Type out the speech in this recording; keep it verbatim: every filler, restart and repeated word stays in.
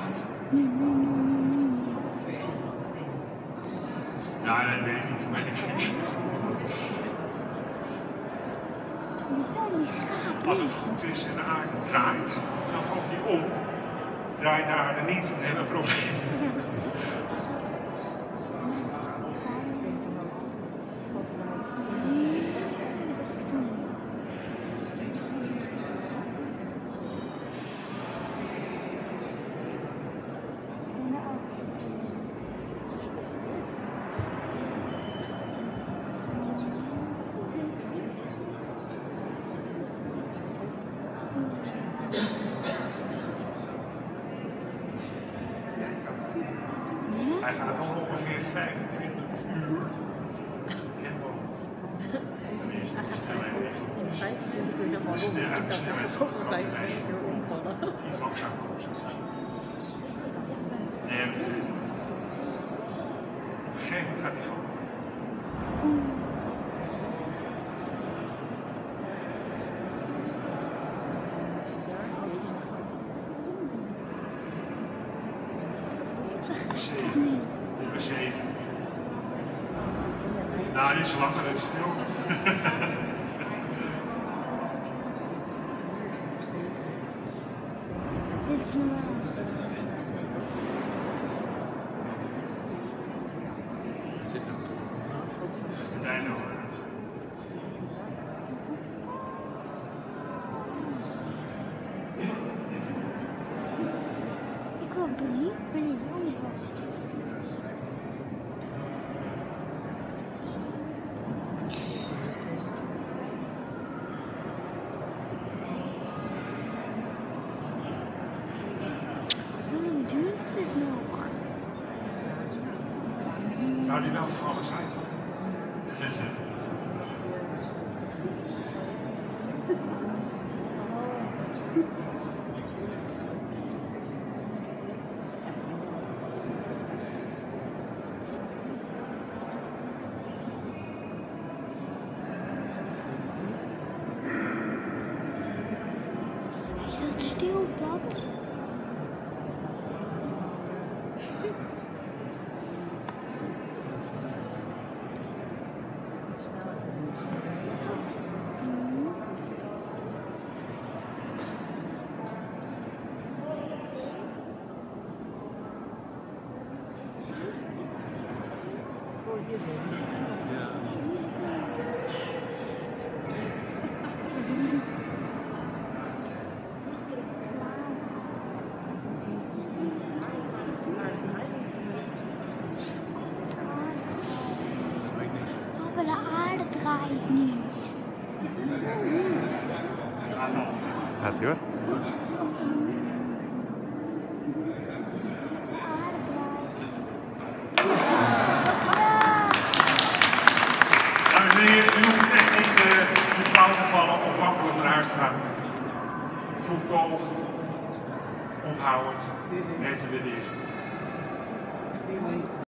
acht. Nou, dat weet ik niet. Maar als het goed is en de aarde draait, dan valt hij om. Draait de aarde niet, dan hebben we een probleem. Hij gaat al ongeveer vijfentwintig uur helemaal rond. Dan is de snelheid even op. In vijfentwintig uur helemaal rond. Ik dacht dat het ook vijfentwintig uur omvallen. Iets langzamer op zou staan. En op een gegeven moment gaat hij van. zeven. Op een zeven. Nou, die is langer en stil. Dit is normaal. Dat is het einde hoor. Ik ben benieuwd wanneer het anders was. Hoe lang duurt het nog? Zou die wel vallen zijn? Hij staat stil, pap. De aarde draait nu. Gaat ie hoor. Dames en heren, u hoeft echt niet uh, in flauw te vallen of wankelen naar huis te gaan. Foucault, onthoud het, deze weer eerst.